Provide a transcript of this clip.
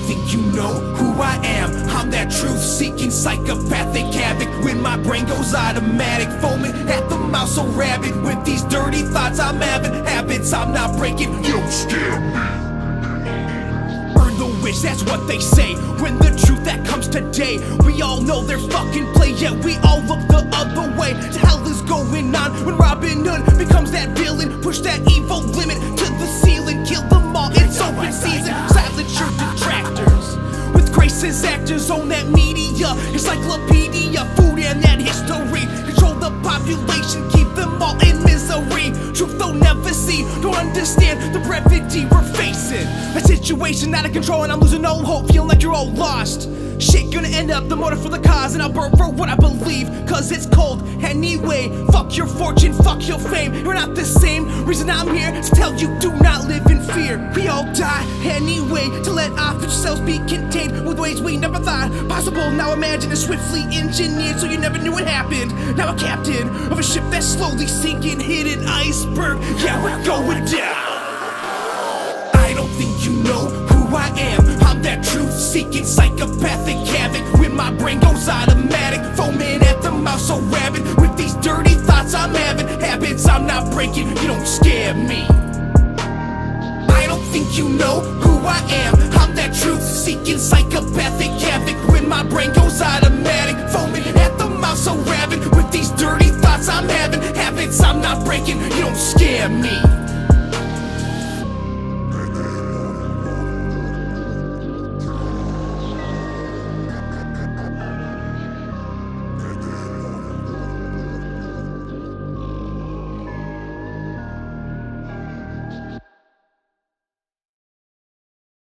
think you know who I am. I'm that truth-seeking psychopathic havoc. When my brain goes automatic, foaming at the mouth so rabid. With these dirty thoughts I'm having, habits I'm not breaking. You don't scare me. Earn the wish, that's what they say. When the truth that comes today, we all know their fucking play, yet we all look the other way. The hell is going on when Robin Hood becomes that villain? Push that evil limit to the ceiling, kill them all, it's open season. Silence your detractors with Grace's actors on that media, encyclopedia, food and that history. Control the population, keep them all in misery. Truth they'll never see, don't understand the brevity we're facing. A situation out of control and I'm losing all hope, feeling like you're all lost. Shit gonna end up the motive for the cause, and I'll burn for what I believe, cause it's cold anyway. Fuck your fortune, fuck your fame, you're not the same. Reason I'm here is to tell you, do not live in fear. We all die anyway, to let our future selves be contained with ways we never thought possible. Now imagine it's swiftly engineered so you never knew it happened. Now a captain of a ship that's slowly sinking, hidden iceberg, yeah, we're going down. I don't think you know who I am. I'm that truth-seeking psychopathic havoc. When my brain goes automatic, foaming at the mouth so rabid. With these dirty thoughts I'm having, habits I'm not breaking. You don't scare me. I don't think you know who I am.